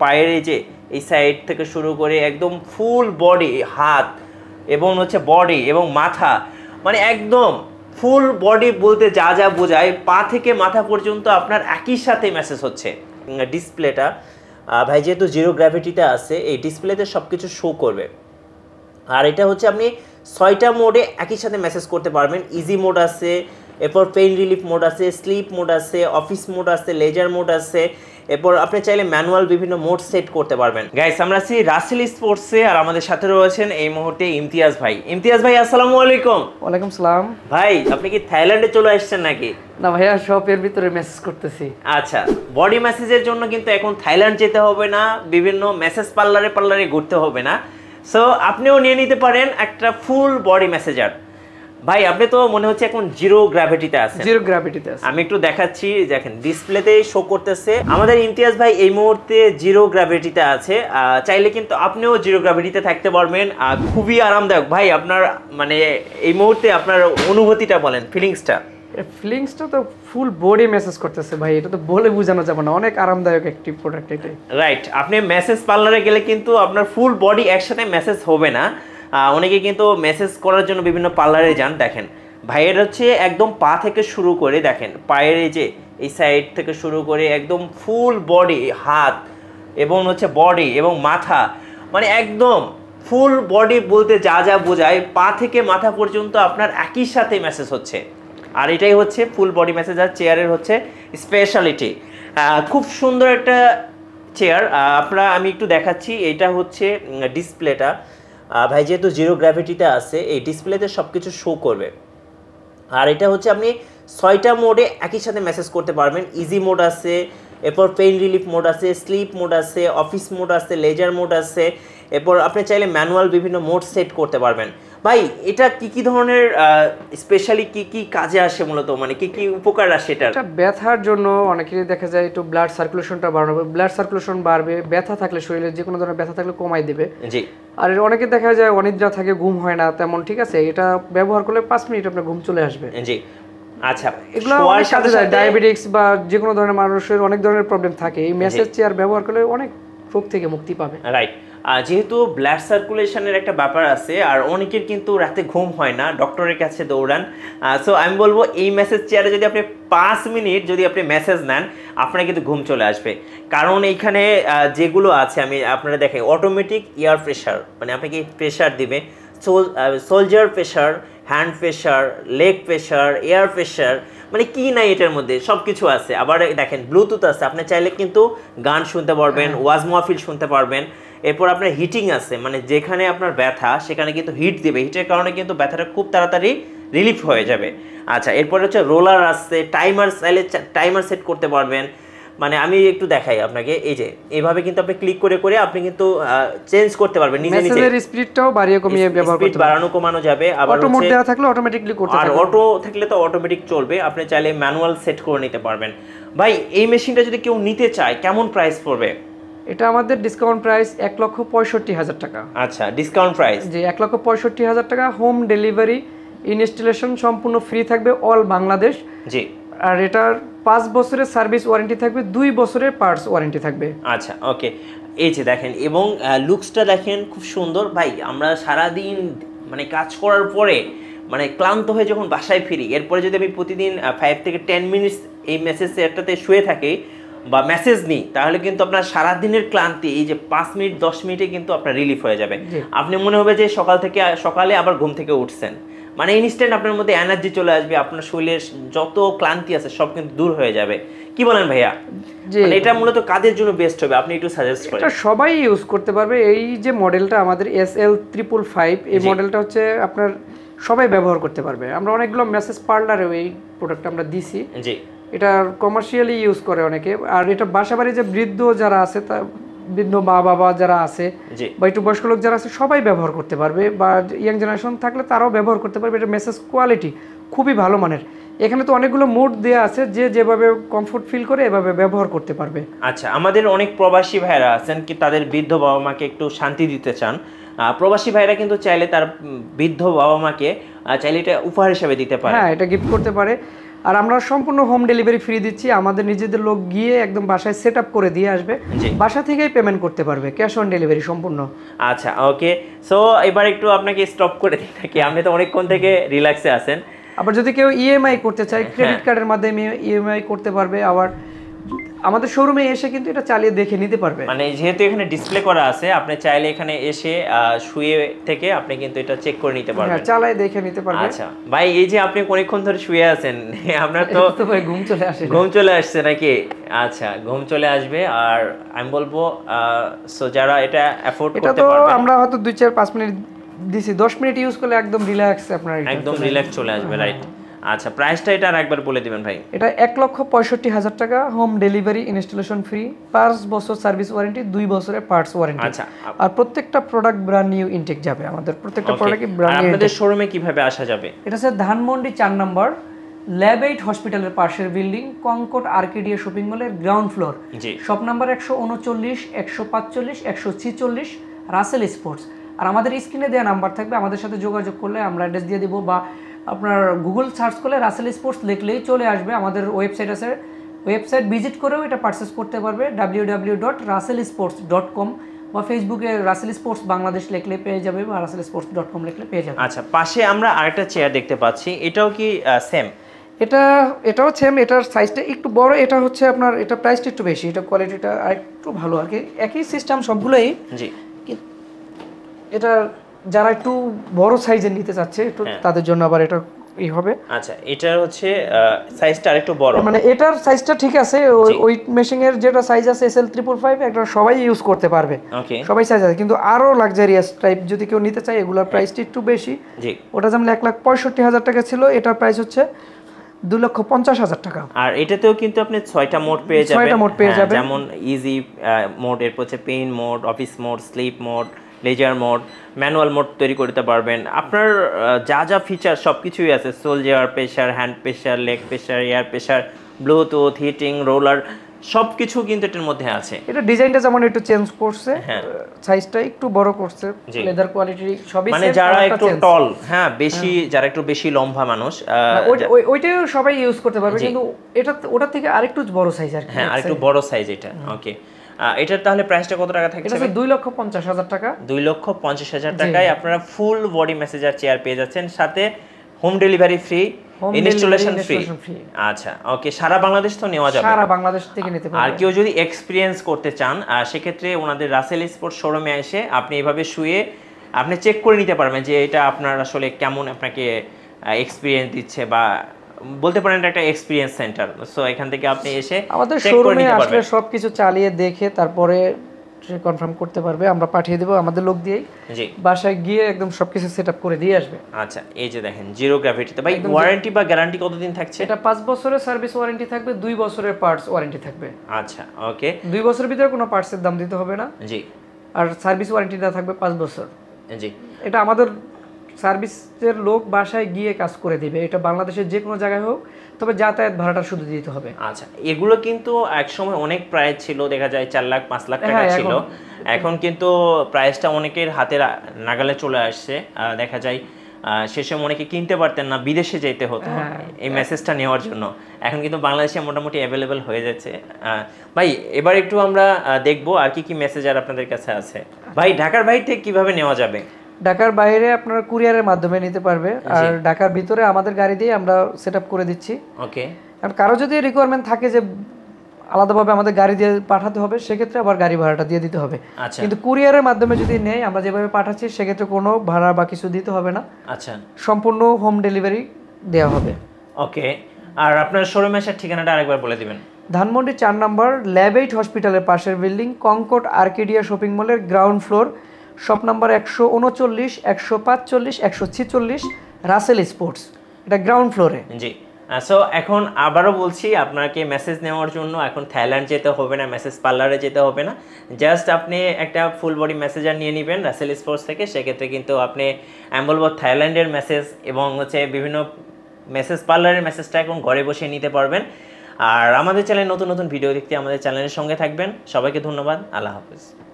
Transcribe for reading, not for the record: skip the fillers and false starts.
পায়ের এই যে এই সাইড থেকে শুরু করে একদম ফুল বডি, হাত এবং হচ্ছে বডি এবং মাথা, মানে একদম ফুল বডি বলতে যা যা বোঝায়, পা থেকে মাথা পর্যন্ত আপনার একই সাথে মেসেজ হচ্ছে। ডিসপ্লেটা ভাই যেহেতু জিরো গ্র্যাভিটিতে আছে, এই ডিসপ্লেতে সব কিছু শো করবে। আর এটা হচ্ছে আপনি 6টা মোডে একই সাথে মেসেজ করতে পারবেন। ইজি মোড আছে, এরপর পেইন রিলিফ মোড আছে, স্লিপ মোড আছে, অফিস মোড আছে, লেজার মোড আছে, এরপর আপনি চাইলে ম্যানুয়াল বিভিন্ন মোড সেট করতে পারবেন। গাইস আমরা আছি রাসেল স্পোর্টসে, আর আমাদের সাথে রয়েছেন এই মুহূর্তে ইমতিয়াজ ভাই। ইমতিয়াজ ভাই আসসালামু আলাইকুম। ওয়ালাইকুম সালাম। ভাই আপনি কি থাইল্যান্ডে চলে আসছেন নাকি? না ভাইয়া, শপের ভিতরে মেসেজ করতেছি। আচ্ছা, বডি মেসেজের জন্য কিন্তু এখন থাইল্যান্ড যেতে হবে না, বিভিন্ন মেসেজ পার্লারে ঘুরতে হবে না। সো আপনিও নিয়ে নিতে পারেন একটা ফুল বডি মেসেজার। ভাই আপনি তো মনে হচ্ছে এখন জিরো গ্র্যাভিটিতে আছেন। জিরো গ্র্যাভিটিতে আছে। আমি একটু দেখাচ্ছি, দেখেন ডিসপ্লেতে শো করতেছে। আমাদের ইমতিয়াজ ভাই এই মুহূর্তে জিরো গ্র্যাভিটিতে আছে। চাইলে কিন্তু আপনিও জিরো গ্র্যাভিটিতে থাকতে পারবেন। খুবই আরামদায়ক। ভাই আপনার মানে এই মুহূর্তে আপনার অনুভূতিটা বলেন, ফিলিংসটা। ফিলিংসটা তো ফুল বডি মেসেজ করতেছে ভাই, এটা তো বলে বোঝানো যাবে না, অনেক আরামদায়ক একটি প্রোডাক্ট এটাই। রাইট, আপনি মেসেজ পার্লারে গেলে কিন্তু আপনার ফুল বডি একসাথে মেসেজ হবে না। অনেকে কিন্তু মেসেজ করার জন্য বিভিন্ন পার্লারে যান। দেখেন ভাইয়ের হচ্ছে একদম পা থেকে শুরু করে, দেখেন পায়ের এই যে এই সাইড থেকে শুরু করে একদম ফুল বডি, হাত এবং হচ্ছে বডি এবং মাথা, মানে একদম ফুল বডি বলতে যা যা বোঝায়, পা থেকে মাথা পর্যন্ত আপনার একই সাথে মেসেজ হচ্ছে। আর এটাই হচ্ছে ফুল বডি মেসেজার চেয়ারের হচ্ছে স্পেশালিটি। খুব সুন্দর একটা চেয়ার। আমি একটু দেখাচ্ছি। এটা হচ্ছে ডিসপ্লেটা ভাই যেহেতু জিরো গ্র্যাভিটিতে আছে, এই ডিসপ্লেতে সব কিছু শো করবে। আর এটা হচ্ছে আপনি 6টা মোডে একই সাথে মেসেজ করতে পারবেন। ইজি মোড আছে, এরপর পেইন রিলিফ মোড আছে, স্লিপ মোড আছে, অফিস মোড আছে, লেজার মোড আছে, এরপর আপনি চাইলে ম্যানুয়াল বিভিন্ন মোড সেট করতে পারবেন। ভাই এটা কি ধরনের স্পেশালি কি কাজে আসে মূলত, মানে কি উপকার আসে এটা? ব্যথার জন্য অনেকেরই দেখা যায় একটু ব্লাড সার্কুলেশনটা বাড়াবে, ব্লাড সার্কুলেশন বাড়বে, ব্যথা থাকলে শরীরে যে কোনো ধরনের ব্যথা থাকলে কমাই দেবে। জি। আর অনেকে দেখা যায় অনিদ্রা থাকে, ঘুম হয় না তেমন, ঠিক আছে, এটা ব্যবহার করলে 5 মিনিট আপনার ঘুম চলে আসবে। জি। আচ্ছা, এগুলো অনেক কাজে যায়। ডায়াবেটিক্স বা যে কোনো ধরনের মানুষের অনেক ধরনের প্রবলেম থাকে, এই মেসেজ চেয়ার ব্যবহার করলে অনেক রোগ থেকে মুক্তি পাবে। রাইট। যেহেতু ব্লাড সার্কুলেশনের একটা ব্যাপার আছে, আর অনেকের কিন্তু রাতে ঘুম হয় না, ডক্টরের কাছে দৌড়ান। সো আমি বলবো এই মেসেজ চেয়ারে যদি আপনি 5 মিনিট যদি আপনি মেসেজ নেন, আপনার কিন্তু ঘুম চলে আসবে। কারণ এইখানে যেগুলো আছে আমি আপনারা দেখাই, অটোমেটিক এয়ার প্রেশার, মানে আপনাকে প্রেশার দিবে, shoulder pressure, hand pressure, leg pressure, air pressure, মানে কি নাই এটার মধ্যে সব কিছু আছে। আবার দেখেন ব্লুটুথ আছে, আপনি চাইলে কিন্তু গান শুনতে পারবেন, ওয়াজ মাহফিল শুনতে পারবেন। এরপর আপনার হিটিং আছে, মানে যেখানে আপনার ব্যথা সেখানে কিন্তু হিট দিবে, হিটের কারণে কিন্তু ব্যথাটা খুব তাড়াতাড়ি রিলিফ হয়ে যাবে। আচ্ছা, এরপর হচ্ছে রোলার আছে, টাইমার, চাইলে টাইমার সেট করতে পারবেন। মানে আমি একটু দেখাই আপনাকে, এই যে এইভাবে কিন্তু আপনি ক্লিক করে করে আপনি কিন্তু চেঞ্জ করতে পারবেন নিজে নিজে। মেসেজের স্পিডটাও বাড়িয়ে কমিয়ে ব্যবহার করতে পারবেন, স্পিড বাড়ানো কমানো যাবে। আবার অটো মোড দেওয়া থাকলে অটোমেটিকলি করতে পারবেন, আর অটো থাকলে তো অটোমেটিক চলবে, আপনি চাইলে ম্যানুয়াল সেট করে নিতে পারবেন। ভাই এই মেশিনটা যদি কেউ নিতে চায় কেমন প্রাইস পড়বে? এটা আমাদের ডিসকাউন্ট প্রাইস 1,65,000 টাকা। আচ্ছা, ডিসকাউন্ট প্রাইস জি 1,65,000 টাকা। হোম ডেলিভারি, ইনস্টলেশন সম্পূর্ণ ফ্রি থাকবে অল বাংলাদেশ। জি। আর এটার 5 বছরের সার্ভিস ওয়ারেন্টি থাকবে, 2 বছরের পার্টস ওয়ারেন্টি থাকবে। আচ্ছা, ওকে। এই যে দেখেন, এবং লুকসটা দেখেন খুব সুন্দর। ভাই আমরা সারাদিন মানে কাজ করার পরে মানে ক্লান্ত হয়ে যখন বাসায় ফিরি, এরপরে যদি আমি প্রতিদিন 5 থেকে 10 মিনিটস এই মেসেজ সেটটাতে শুয়ে থাকি বা মেসেজ নিই, তাহলে কিন্তু আপনার সারাদিনের ক্লান্তি এই যে 5 মিনিট 10 মিনিটে কিন্তু আপনার রিলিফ হয়ে যাবে। আপনি মনে হবে যে সকালে আবার ঘুম থেকে উঠছেন, মানে ইনস্ট্যান্ট আপনার মধ্যে এনার্জি চলে আসবে, আপনার শরীরের যত ক্লান্তি আছে সব কিন্তু দূর হয়ে যাবে। কি বলেন ভাইয়া? মানে এটা মূলত কাদের জন্য বেস্ট হবে, আপনি একটু সাজেস্ট করেন। এটা সবাই ইউজ করতে পারবে। এই যে মডেলটা আমাদের SL555, এই মডেলটা হচ্ছে আপনার সবাই ব্যবহার করতে পারবে। আমরা অনেকগুলো মেসেজ পার্লারেও এই প্রোডাক্টটা আমরা দিছি। জি। এটা কমার্শিয়ালি ইউজ করে অনেকে। আর এটা বাসাবাড়ি যে বৃদ্ধ যারা আছে, তা বৃদ্ধ মা বাবা যারা আছে বা একটু বয়স্ক লোক যারা আছে সবাই ব্যবহার করতে পারবে, বা ইয়াং জেনারেশন থাকলে তারাও ব্যবহার করতে পারবে। এটা মেসেজ কোয়ালিটি খুবই ভালো মানের। এখানে তো অনেকগুলো মোড দেওয়া আছে, যে যেভাবে কমফোর্ট ফিল করে এভাবে ব্যবহার করতে পারবে। আচ্ছা, আমাদের অনেক প্রবাসী ভাইরা আছেন কি তাদের বৃদ্ধ বাবা মাকে একটু শান্তি দিতে চান। প্রবাসী ভাইরা কিন্তু চাইলে তার বৃদ্ধ বাবা মাকে চাইলে এটা উপহার হিসেবে দিতে পারে। হ্যাঁ, এটা গিফট করতে পারে। আর আমরা সম্পূর্ণ হোম ডেলিভারি ফ্রি দিচ্ছি, আমাদের নিজেদের লোক গিয়ে একদম বাসায় সেট আপ করে দিয়ে আসবে, বাসা থেকেই পেমেন্ট করতে পারবে, ক্যাশ অন ডেলিভারি সম্পূর্ণ। আচ্ছা ওকে, সো এবার একটু আপনাকে স্টপ করে দিই নাকি, আপনি তো অনেকক্ষণ থেকে রিল্যাক্সে আছেন। আবার যদি কেউ ইএমআই করতে চায় ক্রেডিট কার্ডের মাধ্যমে ইএমআই করতে পারবে, আবার আমাদের শোরুমে এসে কিন্তু এটা চালিয়ে দেখে নিতে পারবে। মানে যেহেতু এখানে ডিসপ্লে করা আছে, আপনি চাইলে এখানে এসে শুয়ে থেকে আপনি কিন্তু এটা চেক করে নিতে পারবেন, চালায় দেখে নিতে পারবে। আচ্ছা ভাই, এই যে আপনি অনেকক্ষণ ধরে শুয়ে আছেন, আপনার তো ভাই ঘুম চলে আসে? ঘুম চলে আসছে নাকি? আচ্ছা, ঘুম চলে আসবে। আর আমি বলবো সো যারা এটা অ্যাফোর্ড করতে পারবে, এটা তো আমরা হয়তো 2-4-5 মিনিট দিছি, 10 মিনিট ইউজ করলে একদম রিল্যাক্স আপনার একদম রিল্যাক্স চলে আসবে, রাইট? আচ্ছা, প্রাইসটা এটা আরেকবার বলে দিবেন ভাই। এটা 1,65,000 টাকা, হোম ডেলিভারি, ইনস্টলেশন ফ্রি, 5 বছর সার্ভিস ওয়ারেন্টি, 2 বছরের পার্টস ওয়ারেন্টি। আচ্ছা, আর প্রত্যেকটা প্রোডাক্ট ব্র্যান্ড নিউ ইনটেক যাবে, আমাদের প্রত্যেকটা প্রোডাক্টই ব্র্যান্ড নিউ। আপনাদের শোরুমে কিভাবে আসা যাবে? এটা হচ্ছে ধানমন্ডি 4 নম্বর ল্যাব 8 হসপিটালের পাশের বিল্ডিং, কনকর্ড আর্কেডিয়া শপিং মলের গ্রাউন্ড ফ্লোর, জি, শপ নাম্বার 139, 145, 146, রাসেল স্পোর্টস। আর আমাদের স্ক্রিনে দেওয়া নাম্বার থাকবে, আমাদের সাথে যোগাযোগ করলে আমরা অ্যাড্রেস দিয়ে দিব, বা আপনার গুগল সার্চ করলে রাসেল স্পোর্টস লিখলেই চলে আসবে। আমাদের ওয়েবসাইট আছে, ওয়েবসাইট ভিজিট করেও এটা পারচেস করতে পারবে, www.raselsports.com, বা ফেসবুকে রাসেল স্পোর্টস বাংলাদেশ লিখলে পেয়ে যাবে, বা raselsports.com লিখলে পেয়ে যাবে। আচ্ছা, পাশে আমরা আরেকটা চেয়ার দেখতে পাচ্ছি, এটাও কি সেম? এটাও সেম, এটার সাইজটা একটু বড়, এটা হচ্ছে আপনার, এটা প্রাইসটা একটু বেশি, এটা কোয়ালিটিটা আরেকটু ভালো আর কি, একই সিস্টেম সবগুলোই। জি, এটা যারা একটু বড় সাইজের নিতে চাচ্ছে একটু, তাদের জন্য আবার এটা হবে। আচ্ছা, এটার হচ্ছে সাইজটা আরেকটু বড়, মানে এটার সাইজটা ঠিক আছে, ওই মেশিং এর যেটা সাইজ আছে SL355, এটা সবাই ইউজ করতে পারবে, ওকে, সবাই সাইজ আছে, কিন্তু আরো লাক্সারিয়াস টাইপ যদি কেউ নিতে চায়, এগুলোর প্রাইসটা একটু বেশি। জি, ওটা যেমন 1,65,000 টাকা ছিল, এটার প্রাইস হচ্ছে 2,50,000 টাকা। আর এটাতেও কিন্তু আপনি 6টা মোড পেয়ে যাবেন, 6টা মোড পেয়ে যাবেন, যেমন ইজি মোড, এরপর হচ্ছে pain mode, office mode, sleep mode, leisure mode, manual mode তৈরি করতে পারবেন। আপনার যা যা ফিচার সব কিছুই আছে, shoulder pressure, hand pressure, leg pressure, air pressure, Bluetooth, heating, roller, সব কিছু কিন্তু এটার মধ্যে আছে। এটা ডিজাইনটা যেমন একটু চেঞ্জ করছে, সাইজটা একটু বড় করছে, লেদার কোয়ালিটি সবই মানে যারা একটু টল, হ্যাঁ বেশি, যারা একটু বেশি লম্বা মানুষ, ওইটাও সবাই ইউজ করতে পারবে, কিন্তু এটা ওটা থেকে আরেকটু বড় সাইজ আর কি, হ্যাঁ আরেকটু বড় সাইজ এটা। ওকে, এটার তাহলে প্রাইসটা কত টাকা থাকছে? এটা 2,50,000 টাকা। 2,50,000 টাকায় আপনারা ফুল বডি মেসেজার চেয়ার পেয়ে যাচ্ছেন, সাথে home delivery free, installation free. আচ্ছা ওকে, সারা বাংলাদেশ তো নেওয়া যাবে, সারা বাংলাদেশ থেকে নিতে পারবেন। আর কেউ যদি এক্সপেরিয়েন্স করতে চান, সেক্ষেত্রে ওনাদের রাসেল স্পোর্টস শোরুমে এসে আপনি এভাবে শুয়ে আপনি চেক করে নিতে পারবেন যে এটা আপনার আসলে কেমন আপনাকে এক্সপিরিয়েন্স দিচ্ছে, বা বলতে পারেন এটা একটা এক্সপিরিয়েন্স সেন্টার। সো এখান থেকে আপনি এসে আমাদের শোরুমে আসলে সবকিছু চালিয়ে দেখে তারপরে সে কনফার্ম করতে পারবে, আমরা পাঠিয়ে দেব আমাদের লোক দিয়েই, জি, বাসায় গিয়ে একদম সবকিছু সেটআপ করে দিয়ে আসবে। আচ্ছা, এই যে দেখেন জিরো গ্র্যাভিটিতে ভাই, ওয়ারেন্টি বা গ্যারান্টি কতদিন থাকছে? এটা 5 বছরের সার্ভিস ওয়ারেন্টি থাকবে, 2 বছরের পার্টস ওয়ারেন্টি থাকবে। আচ্ছা ওকে, 2 বছরের ভিতরে কোনো পার্টসের দাম দিতে হবে না, জি, আর সার্ভিস ওয়ারেন্টিটা থাকবে 5 বছর। জি, এটা আমাদের সার্ভিসের লোক বাসায় গিয়ে কাজ করে দিবে, এটা বাংলাদেশের যে কোনো জায়গায় হোক, তবে যাতায়াত ভাড়াটা শুধু দিতে হবে। আচ্ছা, এগুলো কিন্তু একসময় অনেক প্রাইস ছিল, দেখা যায় 4 লাখ 5 লাখ টাকা ছিল, এখন কিন্তু প্রাইসটা অনেকের হাতের নাগালে চলে আসছে। দেখা যায় সে সময় অনেকে কিনতে পারতেন না, বিদেশে যেতে হতো এই মেসেজটা নেওয়ার জন্য, এখন কিন্তু বাংলাদেশে মোটামুটি অ্যাভেলেবেল হয়ে যাচ্ছে। ভাই এবার একটু আমরা দেখবো আর কি কি মেসেজার আপনাদের কাছে আছে। ভাই ঢাকার বাইরে থেকে কিভাবে নেওয়া যাবে? ঢাকার বাইরে আপনারা কুরিয়ারের মাধ্যমে নিতে পারবে, আর ঢাকার ভিতরে আমাদের গাড়ি দিয়ে আমরা সেটআপ করে দিচ্ছি। ওকে, আর কারো যদি রিকোয়ারমেন্ট থাকে যে আলাদাভাবে আমাদের গাড়ি দিয়ে পাঠাতে হবে, সেক্ষেত্রে আবার গাড়ি ভাড়াটা দিয়ে দিতে হবে। কিন্তু কুরিয়ারের মাধ্যমে যদি নেই, আমরা যেভাবে পাঠাচ্ছি, সেক্ষেত্রে কোনো ভাড়া বা কিছু দিতে হবে না। আচ্ছা, সম্পূর্ণ হোম ডেলিভারি দেওয়া হবে। ওকে, আর আপনার শোরুমের ঠিকানাটা আরেকবার বলে দিবেন। ধানমন্ডি 4 নম্বর ল্যাব 8 হসপিটালের পাশের বিল্ডিং, কনকর্ড আর্কেডিয়া শপিং মলের ground floor, shop number 139, 145, 146, Russell sports, এটা গ্রাউন্ড ফ্লোরে। জি, সো এখন আবারও বলছি, আপনাকে মেসেজ নেওয়ার জন্য এখন থাইল্যান্ড যেতে হবে না, মেসেজ পার্লারে যেতে হবে না, জাস্ট আপনি একটা ফুল বডি মেসেজার নিয়ে নেবেন রাসেল স্পোর্টস থেকে, সেক্ষেত্রে কিন্তু আপনি আমি বলবো থাইল্যান্ডের মেসেজ এবং হচ্ছে বিভিন্ন মেসেজ পার্লারের মেসেজটা এখন ঘরে বসে নিতে পারবেন। আর আমাদের চ্যানেলে নতুন নতুন ভিডিও দেখতে আমাদের চ্যানেলের সঙ্গে থাকবেন। সবাইকে ধন্যবাদ, আল্লাহ হাফেজ।